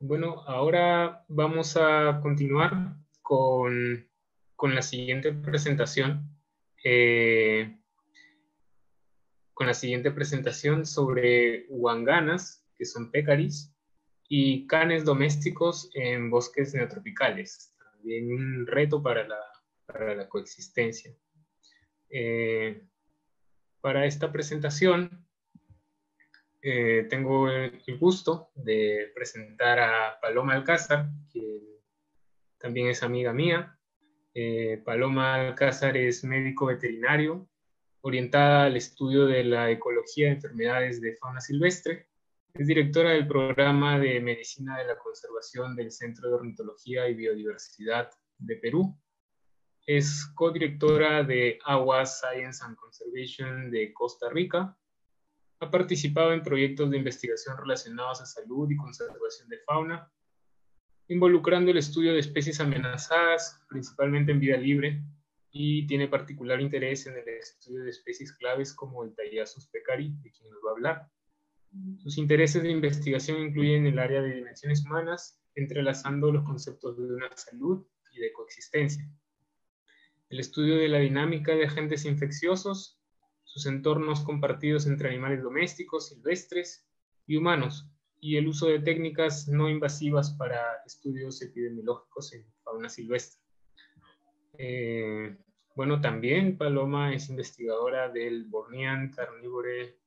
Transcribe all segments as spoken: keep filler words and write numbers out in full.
Bueno, ahora vamos a continuar con, con la siguiente presentación. Eh, con la siguiente presentación sobre huanganas, que son pecaris, y canes domésticos en bosques neotropicales. También un reto para la, para la coexistencia. Eh, para esta presentación eh, tengo el, el gusto de presentar a Paloma Alcázar, que también es amiga mía. Eh, Paloma Alcázar es médico veterinario, orientada al estudio de la ecología de enfermedades de fauna silvestre. Es directora del programa de Medicina de la Conservación del Centro de Ornitología y Biodiversidad de Perú. Es codirectora de AWA Science and Conservation de Costa Rica. Ha participado en proyectos de investigación relacionados a salud y conservación de fauna, involucrando el estudio de especies amenazadas, principalmente en vida libre, y tiene particular interés en el estudio de especies claves como el Thaiasus pecari, de quien nos va a hablar. Sus intereses de investigación incluyen el área de dimensiones humanas, entrelazando los conceptos de una salud y de coexistencia, el estudio de la dinámica de agentes infecciosos, sus entornos compartidos entre animales domésticos, silvestres y humanos, y el uso de técnicas no invasivas para estudios epidemiológicos en fauna silvestre. Eh, bueno, también Paloma es investigadora del Bornean Carnivore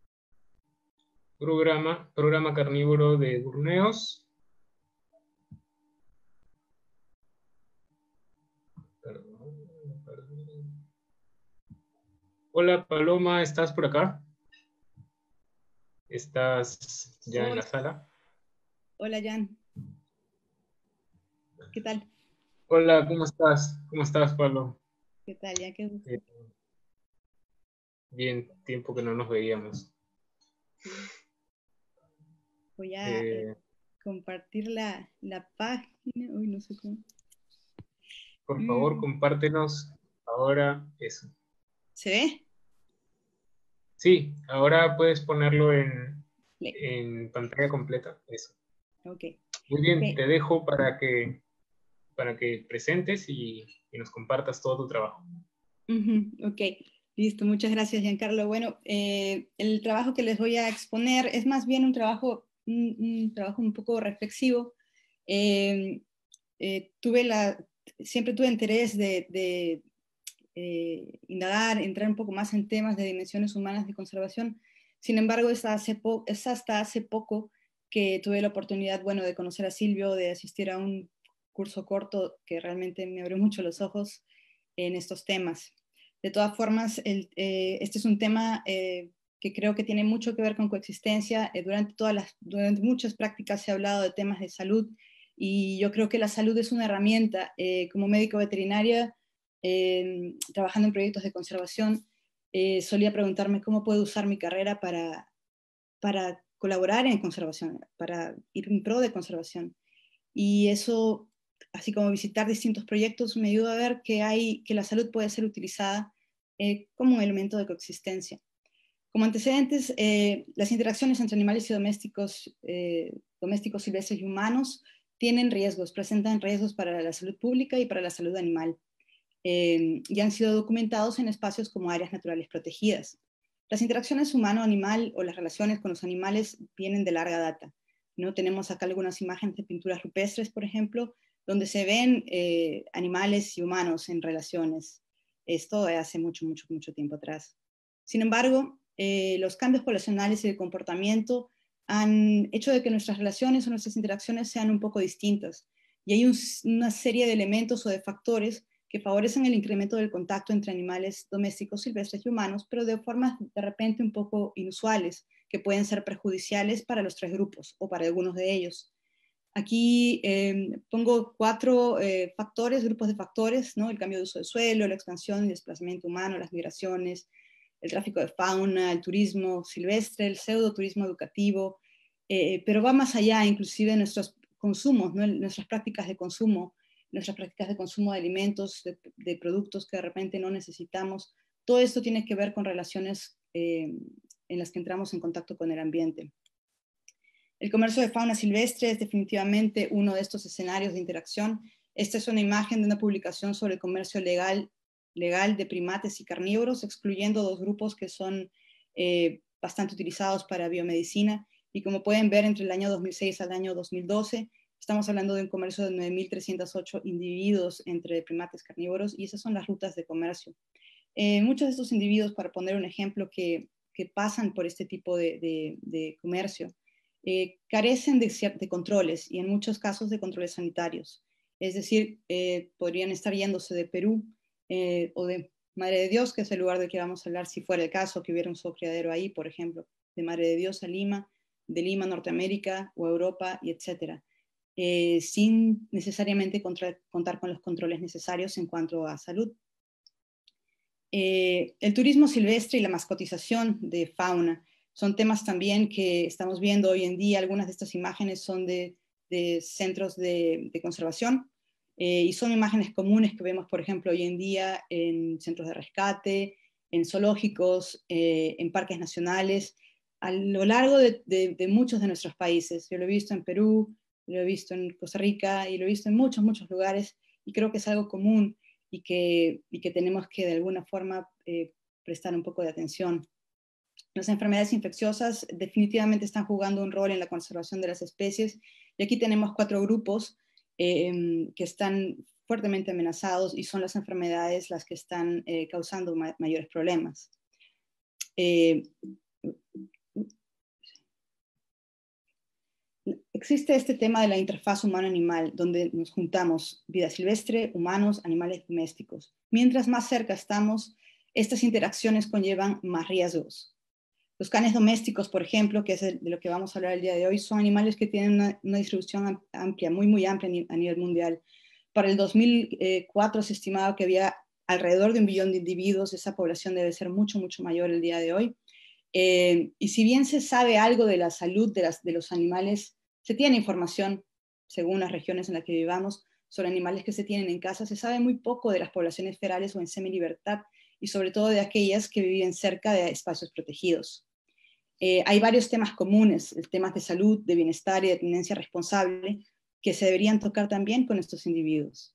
Programa, Programa Carnívoro de Burneos. Perdón, perdón. Hola Paloma, ¿estás por acá? ¿Estás ya Hola. en la sala? Hola, Jan. ¿Qué tal? Hola, ¿cómo estás? ¿Cómo estás, Pablo? ¿Qué tal? Ya qué gusto. Eh, bien, tiempo que no nos veíamos. Sí. Voy a eh, Eh, compartir la, la página. Uy, no sé cómo. por favor, Mm, compártenos ahora eso. ¿Se ve? Sí, ahora puedes ponerlo en, Le. en pantalla completa. Eso. Ok. Muy bien, Ok. te dejo para que, para que presentes y, y nos compartas todo tu trabajo. Ujú, ok. Listo. Muchas gracias, Giancarlo. Bueno, eh, el trabajo que les voy a exponer es más bien un trabajo, un, un trabajo un poco reflexivo. Eh, eh, tuve la, siempre tuve interés de, de eh, indagar, entrar un poco más en temas de dimensiones humanas de conservación. Sin embargo, es, hace es hasta hace poco que tuve la oportunidad, bueno, de conocer a Silvio, de asistir a un curso corto que realmente me abrió mucho los ojos en estos temas. De todas formas, el, eh, este es un tema eh, que creo que tiene mucho que ver con coexistencia. Eh, durante, todas las, durante muchas prácticas se ha hablado de temas de salud y yo creo que la salud es una herramienta. Eh, como médico veterinaria, eh, trabajando en proyectos de conservación, eh, solía preguntarme cómo puedo usar mi carrera para, para colaborar en conservación, para ir en pro de conservación. Y eso, así como visitar distintos proyectos, me ayuda a ver que, hay, que la salud puede ser utilizada eh, como un elemento de coexistencia. Como antecedentes, eh, las interacciones entre animales y domésticos, eh, domésticos silvestres y humanos tienen riesgos, presentan riesgos para la salud pública y para la salud animal. Eh, y han sido documentados en espacios como áreas naturales protegidas. Las interacciones humano-animal o las relaciones con los animales vienen de larga data, ¿no? Tenemos acá algunas imágenes de pinturas rupestres, por ejemplo, donde se ven eh, animales y humanos en relaciones. Esto hace mucho, mucho, mucho tiempo atrás. Sin embargo, eh, los cambios poblacionales y de comportamiento han hecho de que nuestras relaciones o nuestras interacciones sean un poco distintas. Y hay un, una serie de elementos o de factores que favorecen el incremento del contacto entre animales domésticos, silvestres y humanos, pero de formas de repente un poco inusuales, que pueden ser perjudiciales para los tres grupos o para algunos de ellos. Aquí eh, pongo cuatro eh, factores, grupos de factores, ¿no? El cambio de uso del suelo, la expansión y desplazamiento humano, las migraciones, el tráfico de fauna, el turismo silvestre, el pseudoturismo educativo, eh, pero va más allá, inclusive nuestros consumos, ¿no? Nuestras prácticas de consumo, nuestras prácticas de consumo de alimentos, de, de productos que de repente no necesitamos. Todo esto tiene que ver con relaciones eh, en las que entramos en contacto con el ambiente. El comercio de fauna silvestre es definitivamente uno de estos escenarios de interacción. Esta es una imagen de una publicación sobre el comercio legal, legal de primates y carnívoros, excluyendo dos grupos que son eh, bastante utilizados para biomedicina. Y como pueden ver, entre el año dos mil seis al año dos mil doce, estamos hablando de un comercio de nueve mil trescientos ocho individuos entre primates carnívoros, y esas son las rutas de comercio. Eh, muchos de estos individuos, para poner un ejemplo, que, que pasan por este tipo de, de, de comercio, eh, carecen de, de controles, y en muchos casos de controles sanitarios. Es decir, eh, podrían estar yéndose de Perú eh, o de Madre de Dios, que es el lugar del que vamos a hablar, si fuera el caso, que hubiera un zoocriadero ahí, por ejemplo, de Madre de Dios a Lima, de Lima a Norteamérica o Europa, y etcétera, eh, sin necesariamente contra, contar con los controles necesarios en cuanto a salud. Eh, el turismo silvestre y la mascotización de fauna son temas también que estamos viendo hoy en día. Algunas de estas imágenes son de, de centros de, de conservación eh, y son imágenes comunes que vemos, por ejemplo, hoy en día en centros de rescate, en zoológicos, eh, en parques nacionales, a lo largo de, de, de muchos de nuestros países. Yo lo he visto en Perú, lo he visto en Costa Rica y lo he visto en muchos, muchos lugares, y creo que es algo común y que, y que tenemos que de alguna forma eh, prestar un poco de atención. Las enfermedades infecciosas definitivamente están jugando un rol en la conservación de las especies, y aquí tenemos cuatro grupos eh, que están fuertemente amenazados, y son las enfermedades las que están eh, causando ma mayores problemas. Eh, Existe este tema de la interfaz humano-animal, donde nos juntamos vida silvestre, humanos, animales domésticos. Mientras más cerca estamos, estas interacciones conllevan más riesgos. Los canes domésticos, por ejemplo, que es de lo que vamos a hablar el día de hoy, son animales que tienen una, una distribución amplia, muy, muy amplia a nivel mundial. Para el dos mil cuatro se estimaba que había alrededor de un billón de individuos. Esa población debe ser mucho, mucho mayor el día de hoy. Eh, y si bien se sabe algo de la salud de, las, de los animales, se tiene información, según las regiones en las que vivamos, sobre animales que se tienen en casa, se sabe muy poco de las poblaciones ferales o en semilibertad, y sobre todo de aquellas que viven cerca de espacios protegidos. Eh, hay varios temas comunes, temas de salud, de bienestar y de tendencia responsable, que se deberían tocar también con estos individuos.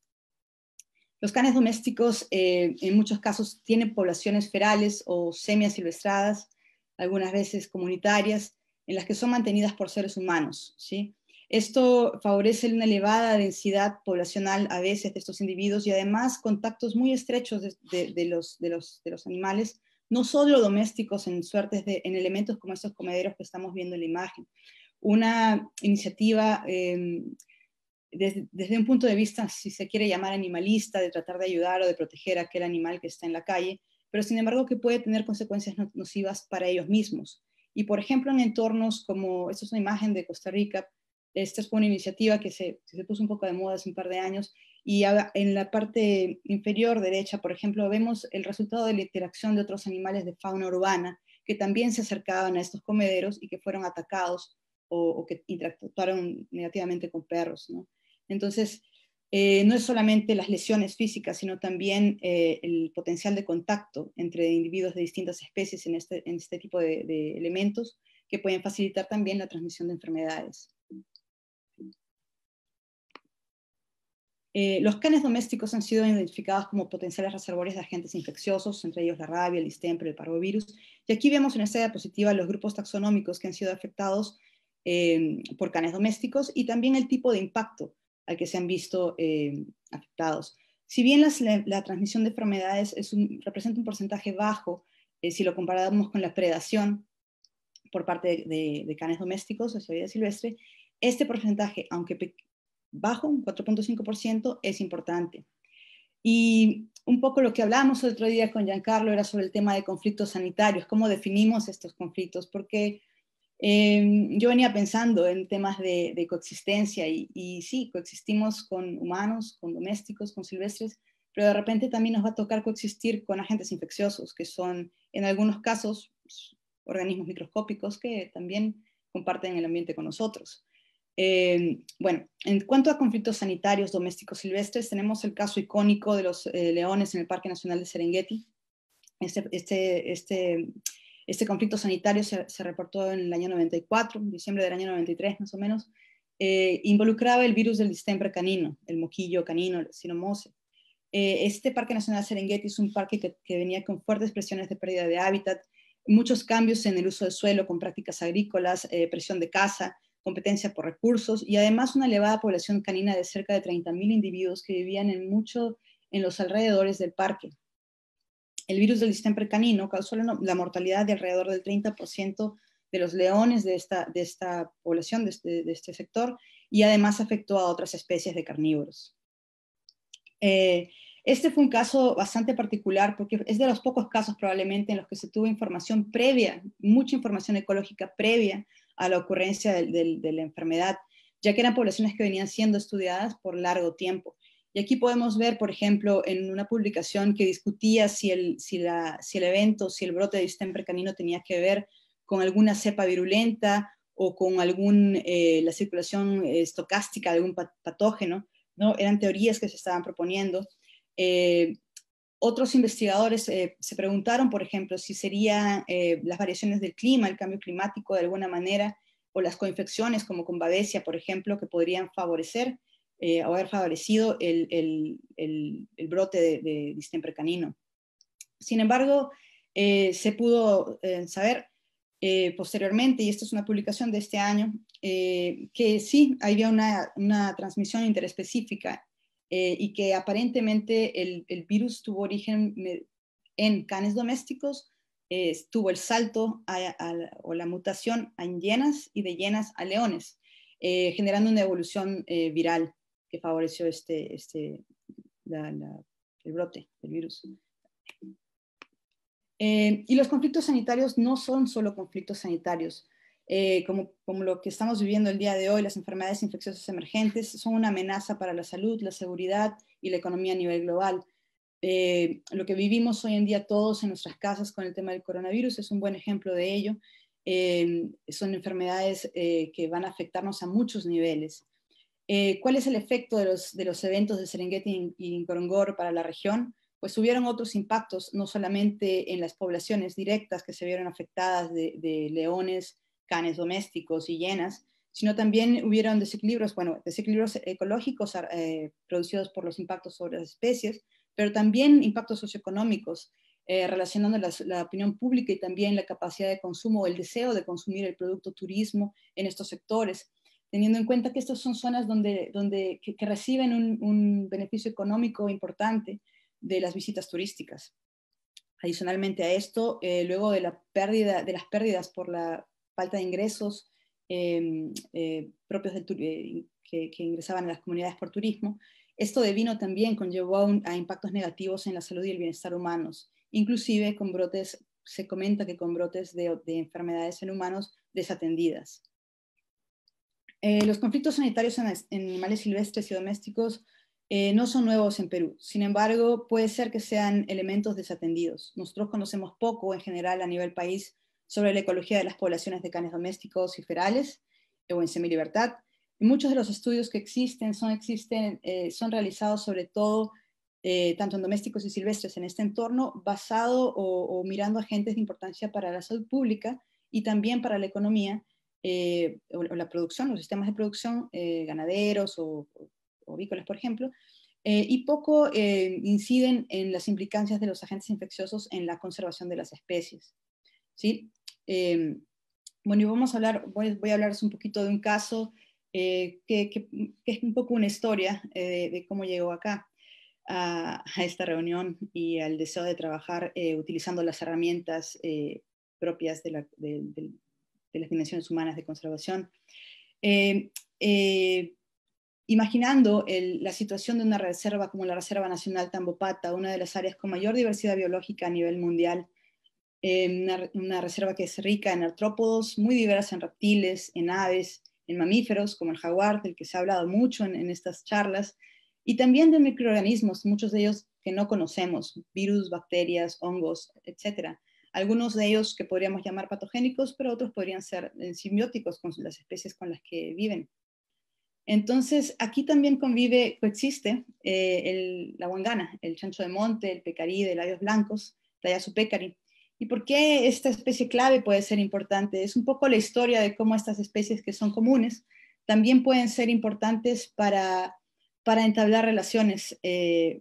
Los canes domésticos eh, en muchos casos tienen poblaciones ferales o semi-asilvestradas, algunas veces comunitarias, en las que son mantenidas por seres humanos, ¿sí? Esto favorece una elevada densidad poblacional a veces de estos individuos, y además contactos muy estrechos de, de, de, los, de, los, de los animales, no solo domésticos en suertes de, en elementos como estos comederos que estamos viendo en la imagen. Una iniciativa eh, desde, desde un punto de vista, si se quiere llamar animalista, de tratar de ayudar o de proteger a aquel animal que está en la calle, pero sin embargo que puede tener consecuencias nocivas para ellos mismos. Y por ejemplo, en entornos como, esta es una imagen de Costa Rica, esta es una iniciativa que se, se puso un poco de moda hace un par de años, y en la parte inferior derecha, por ejemplo, vemos el resultado de la interacción de otros animales de fauna urbana que también se acercaban a estos comederos y que fueron atacados o, o que interactuaron negativamente con perros, ¿no? Entonces, eh, no es solamente las lesiones físicas, sino también eh, el potencial de contacto entre individuos de distintas especies en este, en este tipo de, de elementos, que pueden facilitar también la transmisión de enfermedades. Eh, los canes domésticos han sido identificados como potenciales reservorios de agentes infecciosos, entre ellos la rabia, el distemper, el parvovirus, y aquí vemos en esta diapositiva los grupos taxonómicos que han sido afectados eh, por canes domésticos, y también el tipo de impacto al que se han visto eh, afectados. Si bien las, la, la transmisión de enfermedades es un, representa un porcentaje bajo, eh, si lo comparamos con la predación por parte de, de, de canes domésticos, o sea, vida silvestre, este porcentaje, aunque bajo, un cuatro punto cinco por ciento, es importante. Y un poco lo que hablábamos el otro día con Giancarlo era sobre el tema de conflictos sanitarios, cómo definimos estos conflictos, porque eh, yo venía pensando en temas de, de coexistencia, y, y sí, coexistimos con humanos, con domésticos, con silvestres, pero de repente también nos va a tocar coexistir con agentes infecciosos, que son en algunos casos pues, organismos microscópicos que también comparten el ambiente con nosotros. Eh, bueno, en cuanto a conflictos sanitarios domésticos silvestres, tenemos el caso icónico de los eh, leones en el Parque Nacional de Serengeti. Este, este, este Este conflicto sanitario se, se reportó en el año noventa y cuatro, en diciembre del año noventa y tres más o menos. Eh, involucraba el virus del distemper canino, el moquillo canino, el sinomose. Eh, este Parque Nacional Serengeti es un parque que, que venía con fuertes presiones de pérdida de hábitat, muchos cambios en el uso del suelo con prácticas agrícolas, eh, presión de caza, competencia por recursos y además una elevada población canina de cerca de treinta mil individuos que vivían en mucho en los alrededores del parque. El virus del distemper canino causó la, la mortalidad de alrededor del treinta por ciento de los leones de esta, de esta población, de este, de este sector, y además afectó a otras especies de carnívoros. Eh, este fue un caso bastante particular porque es de los pocos casos probablemente en los que se tuvo información previa, mucha información ecológica previa a la ocurrencia de, de, de la enfermedad, ya que eran poblaciones que venían siendo estudiadas por largo tiempo. Y aquí podemos ver, por ejemplo, en una publicación que discutía si el, si la, si el evento, si el brote de distemper canino tenía que ver con alguna cepa virulenta o con algún, eh, la circulación estocástica de algún patógeno, ¿no? Eran teorías que se estaban proponiendo. Eh, otros investigadores eh, se preguntaron, por ejemplo, si serían eh, las variaciones del clima, el cambio climático de alguna manera, o las coinfecciones como con babesia, por ejemplo, que podrían favorecer eh, o haber favorecido el, el, el, el brote de, de distemper canino. Sin embargo, eh, se pudo eh, saber eh, posteriormente, y esta es una publicación de este año, eh, que sí había una, una transmisión interespecífica eh, y que aparentemente el, el virus tuvo origen en canes domésticos, eh, tuvo el salto a, a, o la mutación en hienas y de hienas a leones, eh, generando una evolución eh, viral que favoreció este, este, la, la, el brote del virus. Eh, y los conflictos sanitarios no son solo conflictos sanitarios. Eh, como, como lo que estamos viviendo el día de hoy, las enfermedades infecciosas emergentes son una amenaza para la salud, la seguridad y la economía a nivel global. Eh, lo que vivimos hoy en día todos en nuestras casas con el tema del coronavirus es un buen ejemplo de ello. Eh, son enfermedades eh, que van a afectarnos a muchos niveles. Eh, ¿Cuál es el efecto de los, de los eventos de Serengeti y Ngorongoro para la región? Pues hubieron otros impactos, no solamente en las poblaciones directas que se vieron afectadas de, de leones, canes domésticos y hienas, sino también hubieron desequilibrios, bueno, desequilibrios ecológicos eh, producidos por los impactos sobre las especies, pero también impactos socioeconómicos, eh, relacionando la, la opinión pública y también la capacidad de consumo o el deseo de consumir el producto turismo en estos sectores, teniendo en cuenta que estas son zonas donde, donde, que, que reciben un, un beneficio económico importante de las visitas turísticas. Adicionalmente a esto, eh, luego de, la pérdida, de las pérdidas por la falta de ingresos eh, eh, propios del, eh, que, que ingresaban a las comunidades por turismo, esto devino también conllevó a, un, a impactos negativos en la salud y el bienestar humanos, inclusive con brotes, se comenta que con brotes de, de enfermedades en humanos desatendidas. Eh, los conflictos sanitarios en, en animales silvestres y domésticos eh, no son nuevos en Perú. Sin embargo, puede ser que sean elementos desatendidos. Nosotros conocemos poco en general a nivel país sobre la ecología de las poblaciones de canes domésticos y ferales o en semilibertad. Y muchos de los estudios que existen son, existen, eh, son realizados sobre todo eh, tanto en domésticos y silvestres en este entorno, basado o, o mirando agentes de importancia para la salud pública y también para la economía, Eh, o, o la producción, los sistemas de producción eh, ganaderos o, o, o avícolas, por ejemplo, eh, y poco eh, inciden en las implicancias de los agentes infecciosos en la conservación de las especies. ¿Sí? Eh, bueno, y vamos a hablar, voy, voy a hablarles un poquito de un caso eh, que, que, que es un poco una historia eh, de cómo llegó acá a, a esta reunión y al deseo de trabajar eh, utilizando las herramientas eh, propias de la, de, de, de las dimensiones humanas de conservación, eh, eh, imaginando el, la situación de una reserva como la Reserva Nacional Tambopata, una de las áreas con mayor diversidad biológica a nivel mundial, eh, una, una reserva que es rica en artrópodos, muy diversa en reptiles, en aves, en mamíferos como el jaguar, del que se ha hablado mucho en, en estas charlas, y también de microorganismos, muchos de ellos que no conocemos, virus, bacterias, hongos, etcétera. Algunos de ellos que podríamos llamar patogénicos, pero otros podrían ser simbióticos con las especies con las que viven. Entonces, aquí también convive, coexiste eh, el, la huangana, el chancho de monte, el pecarí de labios blancos, Tayassu pecari, ¿Y por qué esta especie clave puede ser importante? Es un poco la historia de cómo estas especies que son comunes también pueden ser importantes para, para entablar relaciones eh,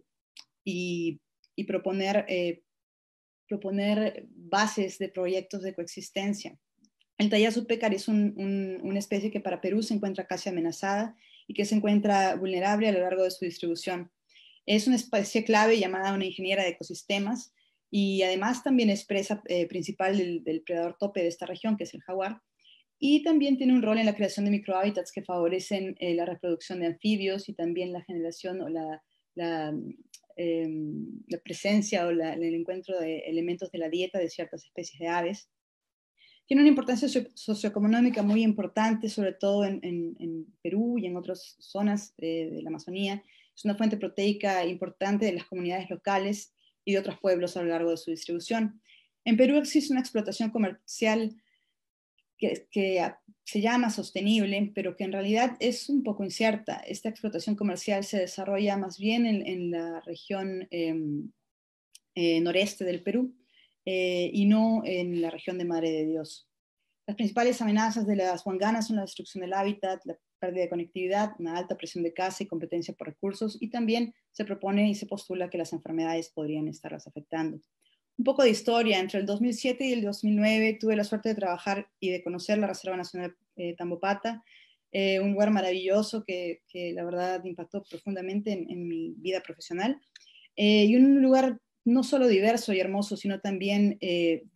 y, y proponer, eh, proponer bases de proyectos de coexistencia. El Tallazo pécar es un, un, una especie que para Perú se encuentra casi amenazada y que se encuentra vulnerable a lo largo de su distribución. Es una especie clave llamada una ingeniera de ecosistemas y además también es presa eh, principal del, del predador tope de esta región, que es el jaguar. Y también tiene un rol en la creación de microhábitats que favorecen eh, la reproducción de anfibios y también la generación o la, la, eh, la presencia o la, el encuentro de elementos de la dieta de ciertas especies de aves. Tiene una importancia socioeconómica muy importante, sobre todo en, en, en Perú y en otras zonas eh, de la Amazonía. Es una fuente proteica importante de las comunidades locales y de otros pueblos a lo largo de su distribución. En Perú existe una explotación comercial que, que se llama sostenible, pero que en realidad es un poco incierta. Esta explotación comercial se desarrolla más bien en, en la región eh, eh, noreste del Perú eh, y no en la región de Madre de Dios. Las principales amenazas de las huanganas son la destrucción del hábitat, la pérdida de conectividad, una alta presión de caza y competencia por recursos, y también se propone y se postula que las enfermedades podrían estarlas afectando. Un poco de historia, entre el dos mil siete y el dos mil nueve tuve la suerte de trabajar y de conocer la Reserva Nacional eh, Tambopata, eh, un lugar maravilloso que, que, la verdad impactó profundamente en, en mi vida profesional, eh, y un lugar no solo diverso y hermoso, sino también eh,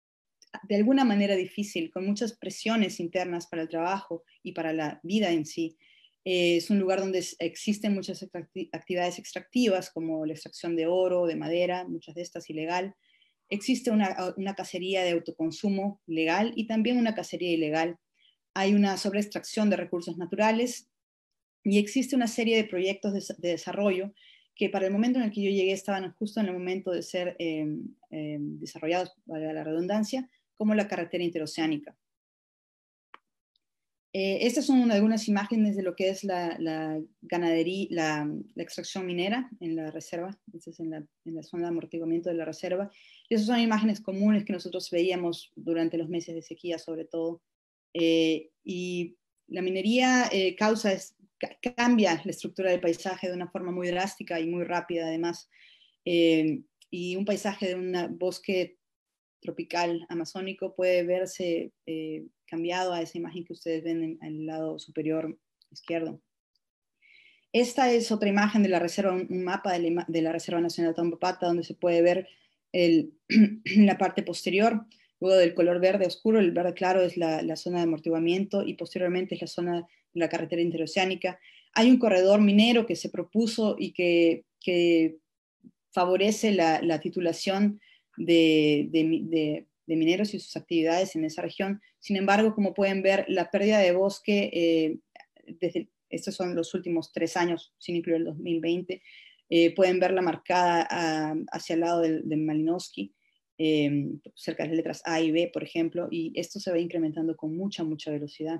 de alguna manera difícil, con muchas presiones internas para el trabajo y para la vida en sí. Eh, es un lugar donde existen muchas actividades extractivas, como la extracción de oro, de madera, muchas de estas ilegal. Existe una, una cacería de autoconsumo legal y también una cacería ilegal. Hay una sobreextracción de recursos naturales y existe una serie de proyectos de, de desarrollo que para el momento en el que yo llegué estaban justo en el momento de ser eh, eh, desarrollados, para la redundancia, como la carretera interoceánica. Eh, estas son algunas imágenes de lo que es la, la ganadería, la, la, extracción minera en la reserva. Esta es en la, en la zona de amortiguamiento de la reserva. Y esas son imágenes comunes que nosotros veíamos durante los meses de sequía, sobre todo. Eh, y la minería eh, causa, es, cambia la estructura del paisaje de una forma muy drástica y muy rápida, además. Eh, y un paisaje de un bosque tropical amazónico puede verse eh, cambiado a esa imagen que ustedes ven en, en el lado superior izquierdo. Esta es otra imagen de la reserva, un, un mapa de la, de la Reserva Nacional Tambopata, donde se puede ver el, la parte posterior. Luego del color verde oscuro, el verde claro es la, la zona de amortiguamiento y posteriormente es la zona de la carretera interoceánica. Hay un corredor minero que se propuso y que, que favorece la, la titulación de, de, de, de mineros y sus actividades en esa región. Sin embargo, como pueden ver, la pérdida de bosque, eh, desde, estos son los últimos tres años, sin incluir el dos mil veinte, eh, pueden verla marcada a, hacia el lado de, de Malinowski, eh, cerca de las letras A y B, por ejemplo, y esto se va incrementando con mucha, mucha velocidad.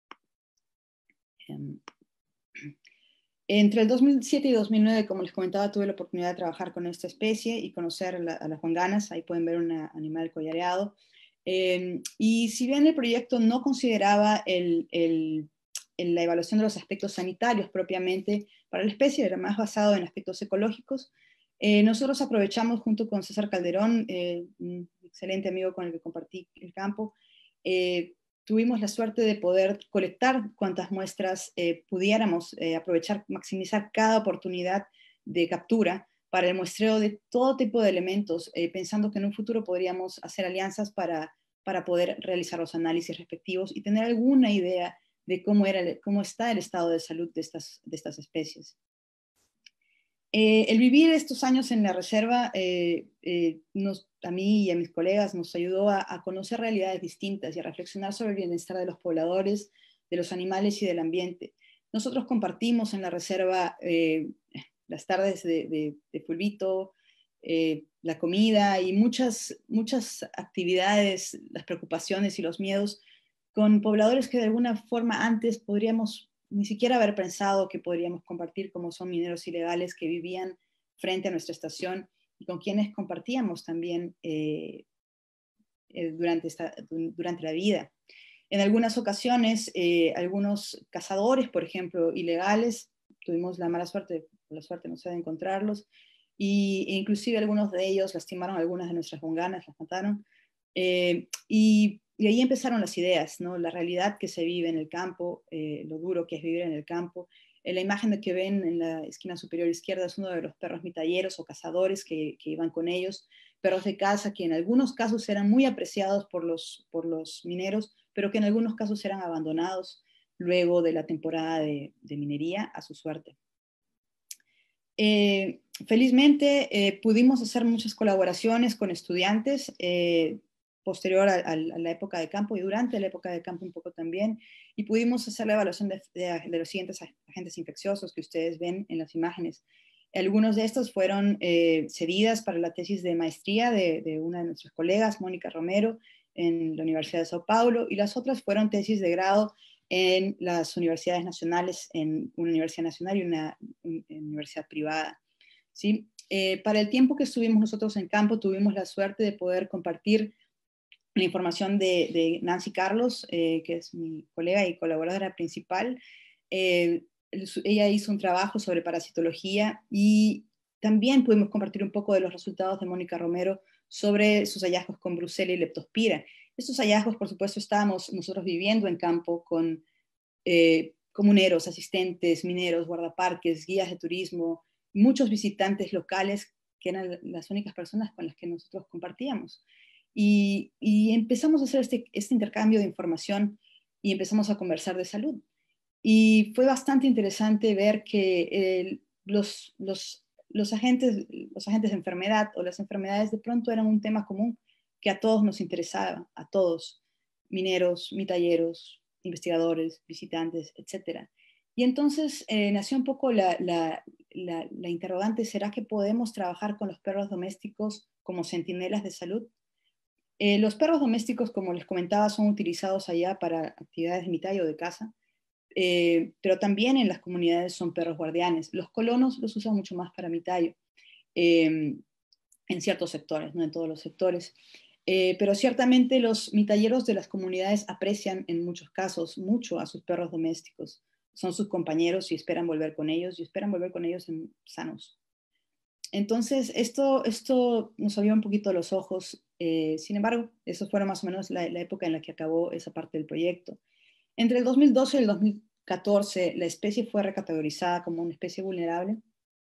Um, Entre el dos mil siete y dos mil nueve, como les comentaba, tuve la oportunidad de trabajar con esta especie y conocer la, a las huanganas. Ahí pueden ver un animal collareado. Eh, y si bien el proyecto no consideraba el, el, el, la evaluación de los aspectos sanitarios propiamente para la especie, era más basado en aspectos ecológicos, eh, nosotros aprovechamos junto con César Calderón, eh, un excelente amigo con el que compartí el campo, eh, tuvimos la suerte de poder colectar cuantas muestras eh, pudiéramos, eh, aprovechar, maximizar cada oportunidad de captura para el muestreo de todo tipo de elementos, eh, pensando que en un futuro podríamos hacer alianzas para, para poder realizar los análisis respectivos y tener alguna idea de cómo, era, cómo está el estado de salud de estas, de estas especies. Eh, el vivir estos años en la reserva, eh, eh, nos, a mí y a mis colegas, nos ayudó a, a conocer realidades distintas y a reflexionar sobre el bienestar de los pobladores, de los animales y del ambiente. Nosotros compartimos en la reserva eh, las tardes de, de, de fulbito, eh, la comida y muchas, muchas actividades, las preocupaciones y los miedos con pobladores que de alguna forma antes podríamos ni siquiera haber pensado que podríamos compartir, como son mineros ilegales que vivían frente a nuestra estación y con quienes compartíamos también eh, eh, durante, esta, durante la vida. En algunas ocasiones, eh, algunos cazadores, por ejemplo, ilegales, tuvimos la mala suerte, la suerte no sé de encontrarlos, y, e inclusive algunos de ellos lastimaron a algunas de nuestras wanganas, las mataron, eh, y, y ahí empezaron las ideas, ¿no? La realidad que se vive en el campo, eh, lo duro que es vivir en el campo. Eh, la imagen de que ven en la esquina superior izquierda es uno de los perros mitalleros o cazadores que, que iban con ellos, perros de caza que en algunos casos eran muy apreciados por los, por los mineros, pero que en algunos casos eran abandonados luego de la temporada de, de minería a su suerte. Eh, felizmente eh, pudimos hacer muchas colaboraciones con estudiantes eh, posterior a, a, la época de campo y durante la época de campo un poco también, y pudimos hacer la evaluación de, de, de los siguientes agentes infecciosos que ustedes ven en las imágenes. Algunos de estos fueron eh, cedidas para la tesis de maestría de, de una de nuestras colegas, Mónica Romero, en la Universidad de Sao Paulo, y las otras fueron tesis de grado en las universidades nacionales, en una universidad nacional y una, una universidad privada. ¿Sí? Eh, para el tiempo que estuvimos nosotros en campo, tuvimos la suerte de poder compartir la información de, de Nancy Carlos, eh, que es mi colega y colaboradora principal. Eh, ella hizo un trabajo sobre parasitología y también pudimos compartir un poco de los resultados de Mónica Romero sobre sus hallazgos con Brucella y leptospira. Estos hallazgos, por supuesto, estábamos nosotros viviendo en campo con eh, comuneros, asistentes, mineros, guardaparques, guías de turismo, muchos visitantes locales que eran las únicas personas con las que nosotros compartíamos. Y, y empezamos a hacer este, este intercambio de información y empezamos a conversar de salud. Y fue bastante interesante ver que eh, los, los, los, agentes, los agentes de enfermedad o las enfermedades de pronto eran un tema común que a todos nos interesaba, a todos, mineros, mitalleros, investigadores, visitantes, etcétera. Y entonces eh, nació un poco la, la, la, la interrogante, ¿será que podemos trabajar con los perros domésticos como centinelas de salud? Eh, los perros domésticos, como les comentaba, son utilizados allá para actividades de mitallo o de caza, eh, pero también en las comunidades son perros guardianes. Los colonos los usan mucho más para mitallo, eh, en ciertos sectores, no en todos los sectores. Eh, pero ciertamente los mitalleros de las comunidades aprecian en muchos casos mucho a sus perros domésticos. Son sus compañeros y esperan volver con ellos y esperan volver con ellos en, sanos. Entonces, esto, esto nos abrió un poquito los ojos. Eh, sin embargo, eso fue más o menos la, la época en la que acabó esa parte del proyecto. Entre el dos mil doce y el dos mil catorce, la especie fue recategorizada como una especie vulnerable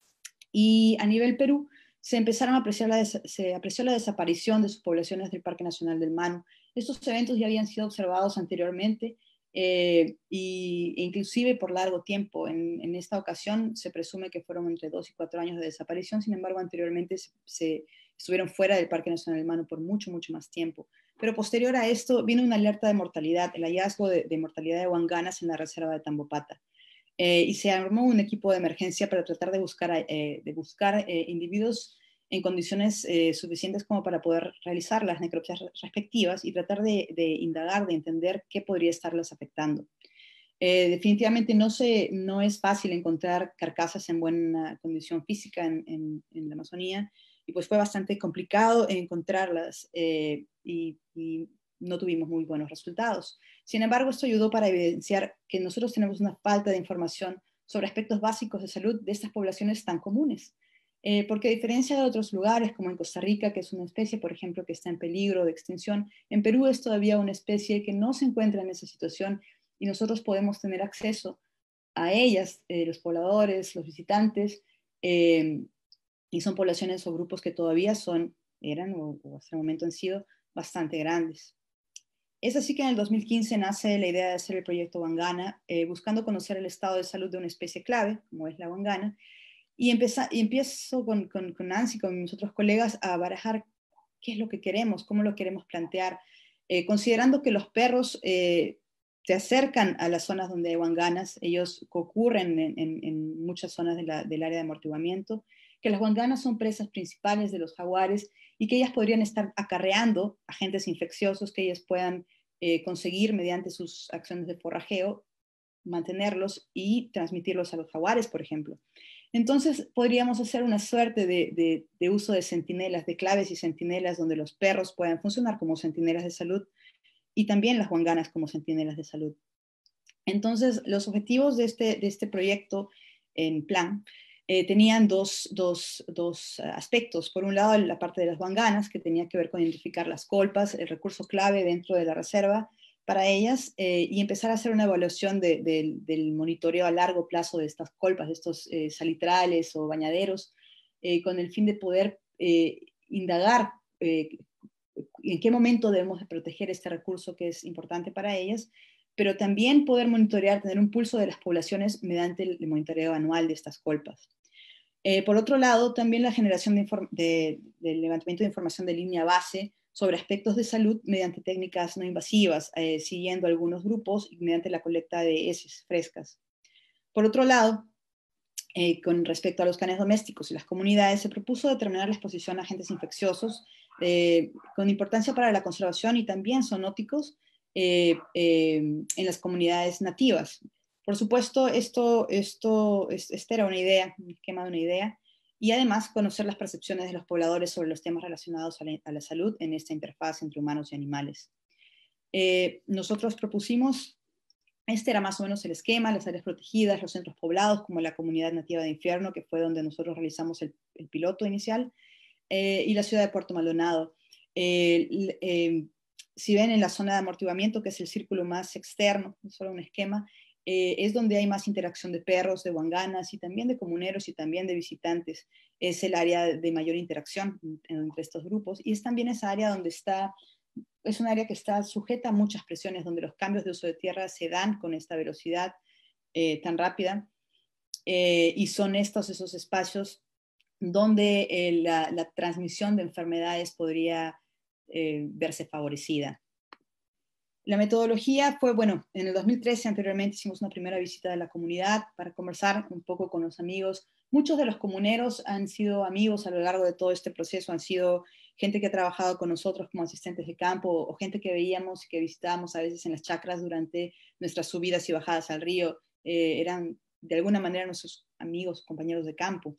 y a nivel Perú se empezaron a apreciar la, se apreció la desaparición de sus poblaciones del Parque Nacional del Manu. Estos eventos ya habían sido observados anteriormente eh, y, e inclusive por largo tiempo. En, en esta ocasión se presume que fueron entre dos y cuatro años de desaparición, sin embargo anteriormente se, se estuvieron fuera del Parque Nacional del Manu por mucho, mucho más tiempo. Pero posterior a esto vino una alerta de mortalidad, el hallazgo de, de mortalidad de wanganas en la reserva de Tambopata. Eh, y se armó un equipo de emergencia para tratar de buscar, eh, de buscar eh, individuos en condiciones eh, suficientes como para poder realizar las necropsias respectivas y tratar de, de indagar, de entender qué podría estarlas afectando. Eh, definitivamente no, se, no es fácil encontrar carcasas en buena condición física en, en, en la Amazonía, y pues fue bastante complicado encontrarlas eh, y, y no tuvimos muy buenos resultados. Sin embargo, esto ayudó para evidenciar que nosotros tenemos una falta de información sobre aspectos básicos de salud de estas poblaciones tan comunes. Eh, porque a diferencia de otros lugares, como en Costa Rica, que es una especie, por ejemplo, que está en peligro de extinción, en Perú es todavía una especie que no se encuentra en esa situación y nosotros podemos tener acceso a ellas, eh, los pobladores, los visitantes, eh, y son poblaciones o grupos que todavía son, eran o, o hasta el momento han sido bastante grandes. Es así que en el dos mil quince nace la idea de hacer el proyecto Wangana, eh, buscando conocer el estado de salud de una especie clave, como es la wangana, y, empeza, y empiezo con, con, con Nancy, con mis otros colegas, a barajar qué es lo que queremos, cómo lo queremos plantear, eh, considerando que los perros eh, se acercan a las zonas donde hay wanganas, ellos ocurren en, en, en muchas zonas de la, del área de amortiguamiento, que las wanganas son presas principales de los jaguares y que ellas podrían estar acarreando agentes infecciosos que ellas puedan eh, conseguir mediante sus acciones de forrajeo mantenerlos y transmitirlos a los jaguares, por ejemplo. Entonces podríamos hacer una suerte de, de, de uso de centinelas, de claves y centinelas, donde los perros puedan funcionar como centinelas de salud y también las huanganas como centinelas de salud. Entonces, los objetivos de este, de este proyecto en plan eh, tenían dos, dos, dos aspectos. Por un lado, la parte de las huanganas, que tenía que ver con identificar las colpas, el recurso clave dentro de la reserva para ellas, eh, y empezar a hacer una evaluación de, de, del monitoreo a largo plazo de estas colpas, de estos eh, salitrales o bañaderos, eh, con el fin de poder eh, indagar eh, en qué momento debemos de proteger este recurso que es importante para ellas, pero también poder monitorear, tener un pulso de las poblaciones mediante el monitoreo anual de estas colpas. Eh, por otro lado, también la generación de, de, de levantamiento de información de línea base sobre aspectos de salud mediante técnicas no invasivas, eh, siguiendo algunos grupos y mediante la colecta de heces frescas. Por otro lado, eh, con respecto a los canes domésticos y las comunidades, se propuso determinar la exposición a agentes infecciosos eh, con importancia para la conservación y también zoonóticos eh, eh, en las comunidades nativas. Por supuesto, esto, esto, esta era una idea, un esquema de una idea, y además conocer las percepciones de los pobladores sobre los temas relacionados a la, a la salud en esta interfaz entre humanos y animales. Eh, nosotros propusimos, este era más o menos el esquema, las áreas protegidas, los centros poblados, como la comunidad nativa de Infierno, que fue donde nosotros realizamos el, el piloto inicial, eh, y la ciudad de Puerto Maldonado. Eh, eh, si ven en la zona de amortiguamiento, que es el círculo más externo, no solo un esquema, eh, es donde hay más interacción de perros, de huanganas y también de comuneros y también de visitantes. Es el área de mayor interacción entre estos grupos y es también esa área donde está, es un área que está sujeta a muchas presiones, donde los cambios de uso de tierra se dan con esta velocidad eh, tan rápida eh, y son estos esos espacios donde eh, la, la transmisión de enfermedades podría eh, verse favorecida. La metodología fue, bueno, en el dos mil trece anteriormente hicimos una primera visita a la comunidad para conversar un poco con los amigos. Muchos de los comuneros han sido amigos a lo largo de todo este proceso, han sido gente que ha trabajado con nosotros como asistentes de campo o gente que veíamos y que visitábamos a veces en las chacras durante nuestras subidas y bajadas al río. Eh, eran de alguna manera nuestros amigos, compañeros de campo.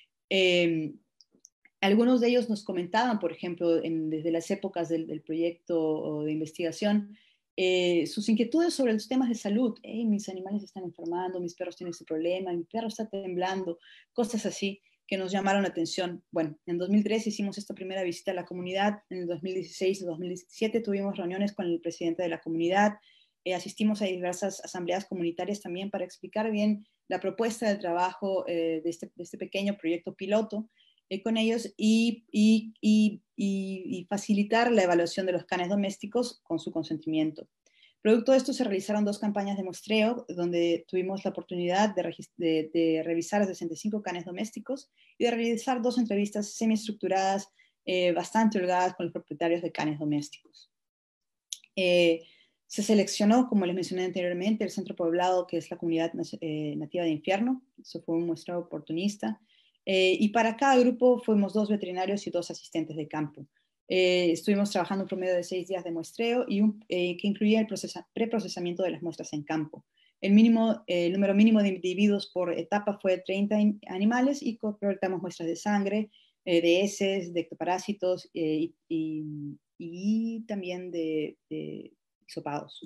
Eh, algunos de ellos nos comentaban, por ejemplo, en, desde las épocas del, del proyecto de investigación, eh, sus inquietudes sobre los temas de salud. Hey, mis animales están enfermando, mis perros tienen este problema, mi perro está temblando, cosas así que nos llamaron la atención. Bueno, en dos mil trece hicimos esta primera visita a la comunidad, en el dos mil dieciséis y dos mil diecisiete tuvimos reuniones con el presidente de la comunidad, eh, asistimos a diversas asambleas comunitarias también para explicar bien la propuesta del trabajo eh, de, este, de este pequeño proyecto piloto eh, con ellos y, y, y, y facilitar la evaluación de los canes domésticos con su consentimiento. Producto de esto se realizaron dos campañas de muestreo donde tuvimos la oportunidad de, de, de revisar sesenta y cinco canes domésticos y de realizar dos entrevistas semiestructuradas eh, bastante holgadas con los propietarios de canes domésticos. Eh, se seleccionó, como les mencioné anteriormente, el centro poblado, que es la comunidad eh, nativa de Infierno. Eso fue un muestreo oportunista. Eh, y para cada grupo fuimos dos veterinarios y dos asistentes de campo. Eh, estuvimos trabajando un promedio de seis días de muestreo y un, eh, que incluía el procesa, preprocesamiento de las muestras en campo. El, mínimo, eh, el número mínimo de individuos por etapa fue treinta animales y recolectamos muestras de sangre, eh, de heces, de ectoparásitos eh, y, y, y también de, de hisopados.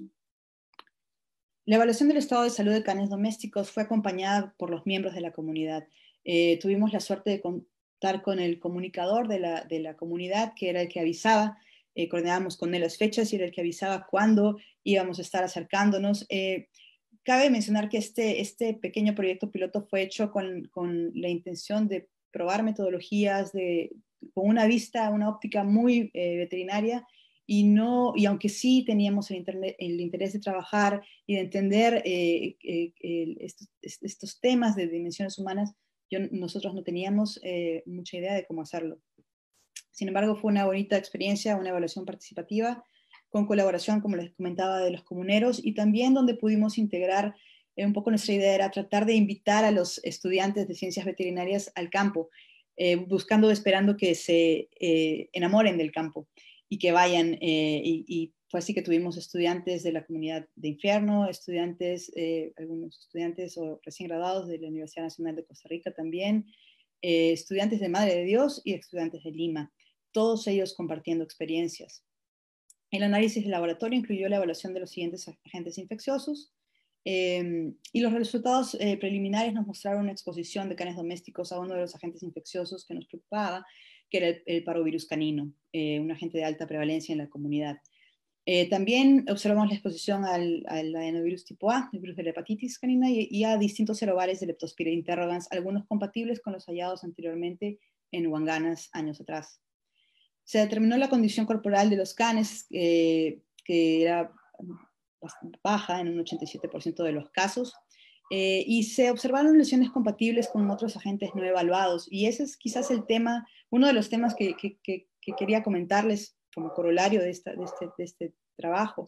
La evaluación del estado de salud de canes domésticos fue acompañada por los miembros de la comunidad. Eh, tuvimos la suerte de contar con el comunicador de la, de la comunidad, que era el que avisaba, eh, coordinábamos con él las fechas y era el que avisaba cuándo íbamos a estar acercándonos. Eh, cabe mencionar que este, este pequeño proyecto piloto fue hecho con, con la intención de probar metodologías, de, con una vista, una óptica muy eh, veterinaria, y, no, y aunque sí teníamos el, internet, el interés de trabajar y de entender eh, eh, eh, estos, estos temas de dimensiones humanas, yo, nosotros no teníamos eh, mucha idea de cómo hacerlo. Sin embargo, fue una bonita experiencia, una evaluación participativa, con colaboración, como les comentaba, de los comuneros, y también donde pudimos integrar, eh, un poco nuestra idea era tratar de invitar a los estudiantes de ciencias veterinarias al campo, eh, buscando, esperando que se eh, enamoren del campo y que vayan eh, y, y fue así que tuvimos estudiantes de la comunidad de Infierno, estudiantes, eh, algunos estudiantes o recién graduados de la Universidad Nacional de Costa Rica también, eh, estudiantes de Madre de Dios y estudiantes de Lima, todos ellos compartiendo experiencias. El análisis de laboratorio incluyó la evaluación de los siguientes agentes infecciosos, eh, y los resultados eh, preliminares nos mostraron una exposición de canes domésticos a uno de los agentes infecciosos que nos preocupaba, que era el, el parvovirus canino, eh, un agente de alta prevalencia en la comunidad. Eh, también observamos la exposición al, al adenovirus tipo A, el virus de la hepatitis canina, y, y a distintos serobares de Leptospira interrogans, algunos compatibles con los hallados anteriormente en huanganas años atrás. Se determinó la condición corporal de los canes, eh, que era bastante baja en un ochenta y siete por ciento de los casos, eh, y se observaron lesiones compatibles con otros agentes no evaluados, y ese es quizás el tema, uno de los temas que, que, que, que quería comentarles como corolario de, esta, de, este, de este trabajo.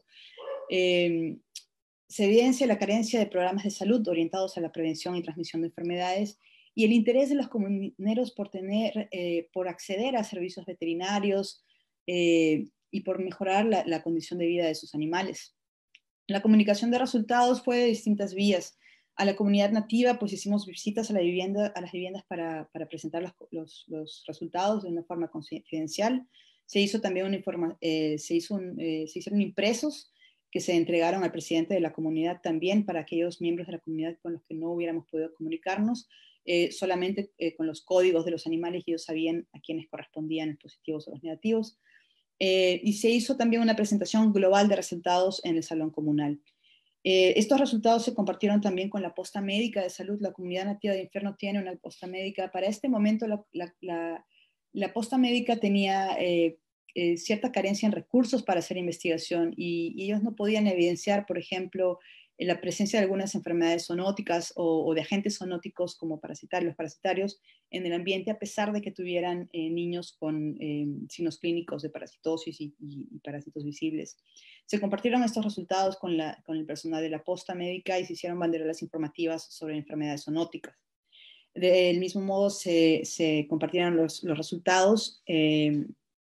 Eh, se evidencia la carencia de programas de salud orientados a la prevención y transmisión de enfermedades y el interés de los comuneros por, tener, eh, por acceder a servicios veterinarios eh, y por mejorar la, la condición de vida de sus animales. La comunicación de resultados fue de distintas vías. A la comunidad nativa, pues hicimos visitas a, la vivienda, a las viviendas para, para presentar los, los, los resultados de una forma confidencial. Se hizo también una informa, eh, se, hizo un, eh, se hicieron impresos que se entregaron al presidente de la comunidad también para aquellos miembros de la comunidad con los que no hubiéramos podido comunicarnos, eh, solamente eh, con los códigos de los animales, y ellos sabían a quiénes correspondían los positivos o los negativos. Eh, y se hizo también una presentación global de resultados en el salón comunal. Eh, estos resultados se compartieron también con la posta médica de salud. La comunidad nativa de Infierno tiene una posta médica. Para este momento la, la, la, la posta médica tenía eh, eh, cierta carencia en recursos para hacer investigación y, y ellos no podían evidenciar, por ejemplo, la presencia de algunas enfermedades zoonóticas o, o de agentes zoonóticos como parasitarios, los parasitarios en el ambiente, a pesar de que tuvieran eh, niños con eh, signos clínicos de parasitosis y, y, y parásitos visibles. Se compartieron estos resultados con, la, con el personal de la posta médica y se hicieron banderolas informativas sobre enfermedades zoonóticas. Del mismo modo, se, se compartieron los, los resultados eh,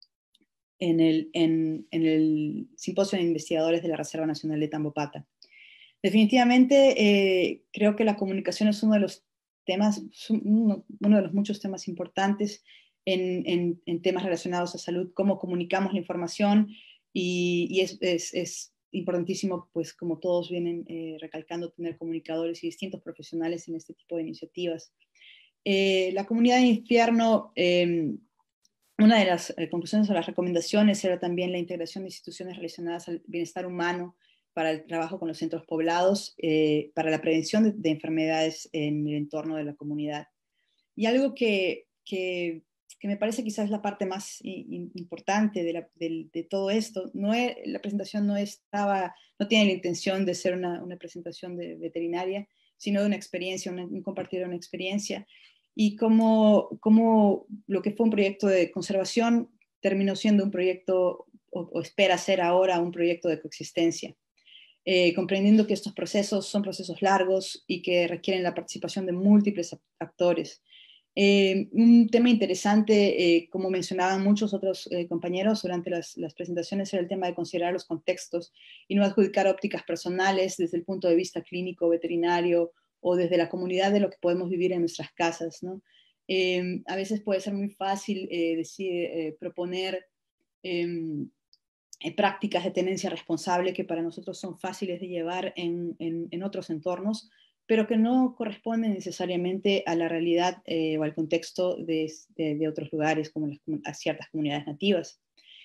en, el, en, en el Simposio de Investigadores de la Reserva Nacional de Tambopata. Definitivamente, eh, creo que la comunicación es uno de los temas, uno, uno de los muchos temas importantes en, en, en temas relacionados a salud, cómo comunicamos la información, y, y es, es, es importantísimo, pues como todos vienen eh, recalcando, tener comunicadores y distintos profesionales en este tipo de iniciativas. Eh, la comunidad de Infierno, eh, una de las eh, conclusiones o las recomendaciones era también la integración de instituciones relacionadas al bienestar humano para el trabajo con los centros poblados, eh, para la prevención de, de enfermedades en el entorno de la comunidad. Y algo que, que, que me parece quizás la parte más in, importante de, la, de, de todo esto, no es, la presentación no estaba, no tiene la intención de ser una, una presentación de veterinaria, sino de una experiencia, una, un compartir una experiencia, y cómo, cómo lo que fue un proyecto de conservación terminó siendo un proyecto, o, o espera ser ahora un proyecto de coexistencia. Eh, comprendiendo que estos procesos son procesos largos y que requieren la participación de múltiples actores. Eh, un tema interesante, eh, como mencionaban muchos otros eh, compañeros durante las, las presentaciones, era el tema de considerar los contextos y no adjudicar ópticas personales desde el punto de vista clínico, veterinario o desde la comunidad de lo que podemos vivir en nuestras casas, ¿no? Eh, a veces puede ser muy fácil eh, decir, eh, proponer eh, prácticas de tenencia responsable que para nosotros son fáciles de llevar en, en, en otros entornos, pero que no corresponden necesariamente a la realidad eh, o al contexto de, de, de otros lugares, como las, a ciertas comunidades nativas.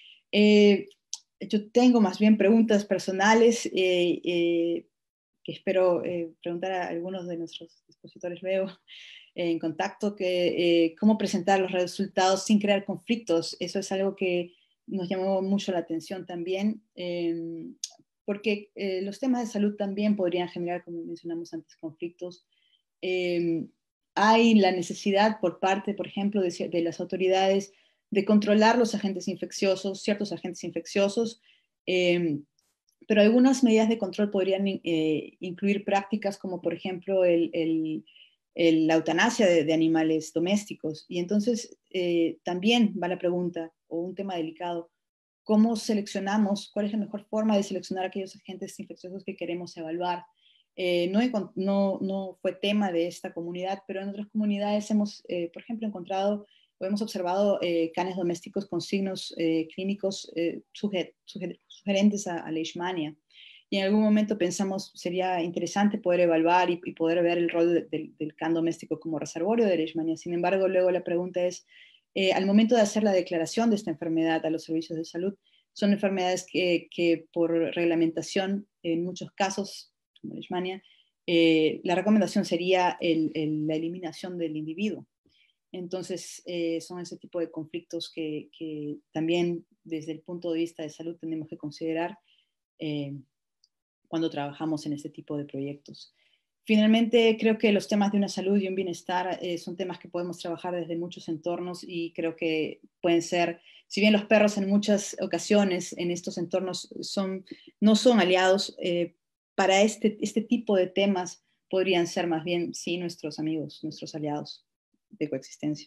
Eh, yo tengo más bien preguntas personales eh, eh, que espero eh, preguntar a algunos de nuestros expositores luego eh, en contacto, que eh, cómo presentar los resultados sin crear conflictos. Eso es algo que nos llamó mucho la atención también, eh, porque eh, los temas de salud también podrían generar, como mencionamos antes, conflictos. Eh, hay la necesidad por parte, por ejemplo, de, de las autoridades de controlar los agentes infecciosos, ciertos agentes infecciosos, eh, pero algunas medidas de control podrían eh, incluir prácticas como, por ejemplo, el, el, el, la eutanasia de, de animales domésticos. Y entonces eh, también va la pregunta, o un tema delicado, cómo seleccionamos, cuál es la mejor forma de seleccionar aquellos agentes infecciosos que queremos evaluar. Eh, no, no, no fue tema de esta comunidad, pero en otras comunidades hemos, eh, por ejemplo, encontrado o hemos observado eh, canes domésticos con signos eh, clínicos eh, suger, suger, sugerentes a, a leishmania. Y en algún momento pensamos sería interesante poder evaluar y, y poder ver el rol de, de, del can doméstico como reservorio de leishmania. Sin embargo, luego la pregunta es, eh, al momento de hacer la declaración de esta enfermedad a los servicios de salud, son enfermedades que, que por reglamentación, en muchos casos, como leishmania, eh, la recomendación sería el, el, la eliminación del individuo. Entonces, eh, son ese tipo de conflictos que, que también desde el punto de vista de salud tenemos que considerar eh, cuando trabajamos en este tipo de proyectos. Finalmente, creo que los temas de una salud y un bienestar eh, son temas que podemos trabajar desde muchos entornos y creo que pueden ser, si bien los perros en muchas ocasiones en estos entornos son, no son aliados, eh, para este, este tipo de temas podrían ser más bien, sí, nuestros amigos, nuestros aliados de coexistencia.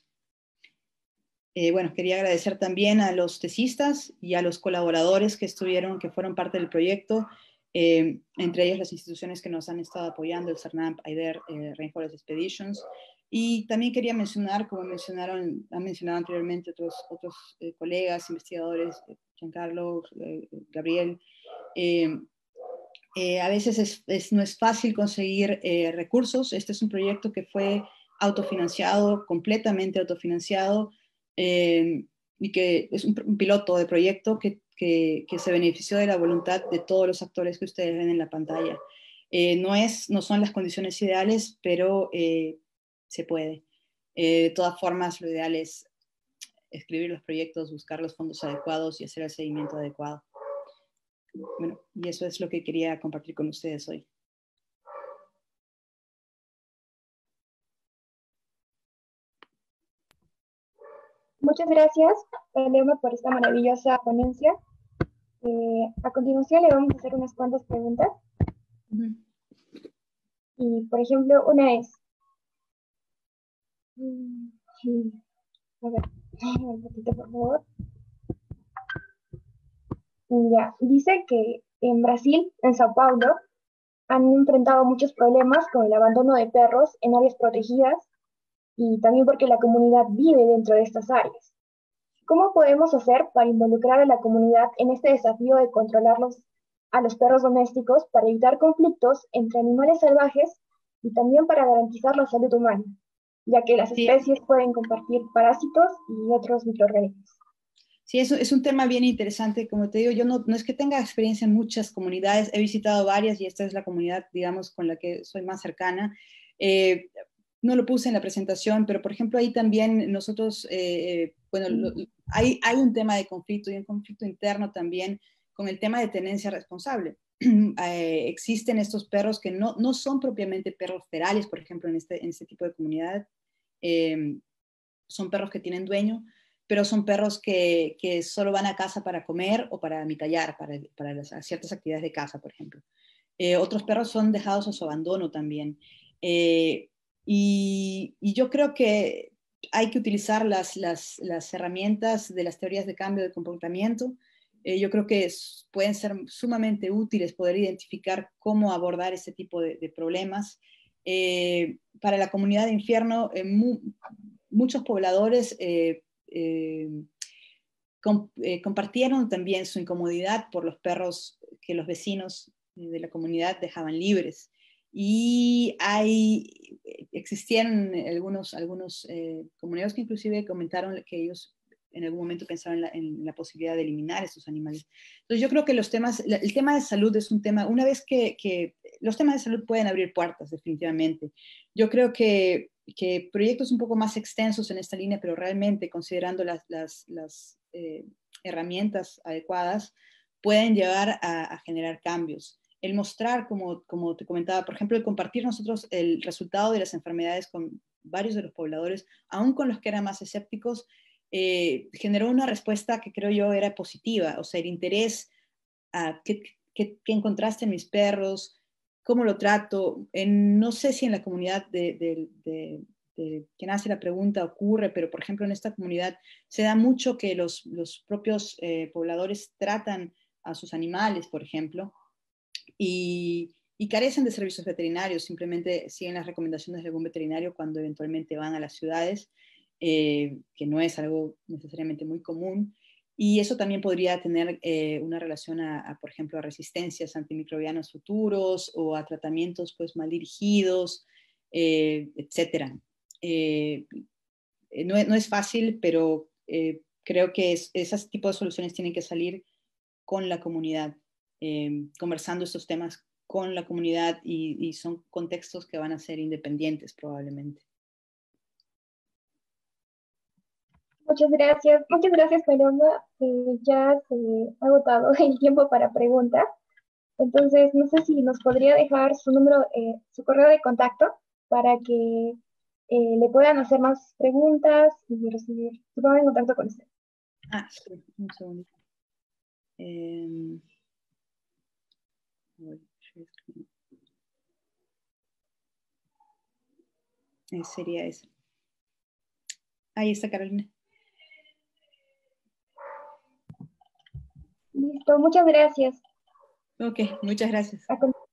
Eh, bueno, quería agradecer también a los tesistas y a los colaboradores que estuvieron, que fueron parte del proyecto, eh, entre ellos las instituciones que nos han estado apoyando, el CERNAMP, AIDER, eh, Rainforest Expeditions. Y también quería mencionar, como mencionaron, han mencionado anteriormente otros, otros eh, colegas, investigadores, Giancarlo, eh, Gabriel, eh, eh, a veces es, es, no es fácil conseguir eh, recursos. Este es un proyecto que fue autofinanciado, completamente autofinanciado, eh, y que es un, un piloto de proyecto que, que, que se benefició de la voluntad de todos los actores que ustedes ven en la pantalla. Eh, no, es, no son las condiciones ideales, pero eh, se puede. Eh, de todas formas, lo ideal es escribir los proyectos, buscar los fondos adecuados y hacer el seguimiento adecuado. Bueno, y eso es lo que quería compartir con ustedes hoy. Muchas gracias, Leoma, por esta maravillosa ponencia. Eh, a continuación le vamos a hacer unas cuantas preguntas. Uh-huh. Y, por ejemplo, una es... A ver, un poquito, por favor. Ya, dice que en Brasil, en Sao Paulo, han enfrentado muchos problemas con el abandono de perros en áreas protegidas y también porque la comunidad vive dentro de estas áreas. ¿Cómo podemos hacer para involucrar a la comunidad en este desafío de controlar los, a los perros domésticos para evitar conflictos entre animales salvajes y también para garantizar la salud humana, ya que las especies sí. pueden compartir parásitos y otros microorganismos? Sí, eso es un tema bien interesante. Como te digo, yo no, no es que tenga experiencia en muchas comunidades, he visitado varias y esta es la comunidad, digamos, con la que soy más cercana. Eh, no lo puse en la presentación, pero por ejemplo ahí también nosotros, eh, bueno, lo, hay, hay un tema de conflicto y un conflicto interno también con el tema de tenencia responsable. eh, existen estos perros que no, no son propiamente perros ferales, por ejemplo, en este, en este tipo de comunidad. Eh, son perros que tienen dueño, pero son perros que, que solo van a casa para comer o para mitallar, para, para las, ciertas actividades de casa, por ejemplo. Eh, otros perros son dejados a su abandono también. Eh, y, y yo creo que hay que utilizar las, las, las herramientas de las teorías de cambio de comportamiento. Eh, yo creo que es, pueden ser sumamente útiles poder identificar cómo abordar este tipo de, de problemas. Eh, para la comunidad de Infierno, eh, mu muchos pobladores eh, eh, com eh, compartieron también su incomodidad por los perros que los vecinos de la comunidad dejaban libres. Y hay, existieron algunos, algunos eh, comunidades que inclusive comentaron que ellos en algún momento pensaron en la, en la posibilidad de eliminar estos animales. Entonces yo creo que los temas, el tema de salud es un tema, una vez que, que los temas de salud pueden abrir puertas definitivamente. Yo creo que, que proyectos un poco más extensos en esta línea, pero realmente considerando las, las, las eh, herramientas adecuadas, pueden llevar a, a generar cambios. El mostrar, como, como te comentaba, por ejemplo, el compartir nosotros el resultado de las enfermedades con varios de los pobladores, aún con los que eran más escépticos, eh, generó una respuesta que creo yo era positiva, o sea, el interés a qué, qué, qué encontraste en mis perros, cómo lo trato. En, no sé si en la comunidad de, de, de, de que nace la pregunta ocurre, pero por ejemplo en esta comunidad se da mucho que los, los propios eh, pobladores tratan a sus animales, por ejemplo, y, y carecen de servicios veterinarios, simplemente siguen las recomendaciones de algún veterinario cuando eventualmente van a las ciudades, eh, que no es algo necesariamente muy común. Y eso también podría tener eh, una relación a, a, por ejemplo, a resistencias antimicrobianas futuros o a tratamientos pues, mal dirigidos, eh, etcétera. Eh, no, no es fácil, pero eh, creo que es, esos tipos de soluciones tienen que salir con la comunidad, eh, conversando estos temas con la comunidad y, y son contextos que van a ser independientes probablemente. Muchas gracias, muchas gracias Paloma. Eh, ya se ha agotado el tiempo para preguntas. Entonces, no sé si nos podría dejar su número, eh, su correo de contacto para que eh, le puedan hacer más preguntas y recibir, se pongan en contacto con usted. Ah, sí, un segundo. Eh, eh, sería eso. Ahí está Carolina. Listo, muchas gracias. Ok, muchas gracias. A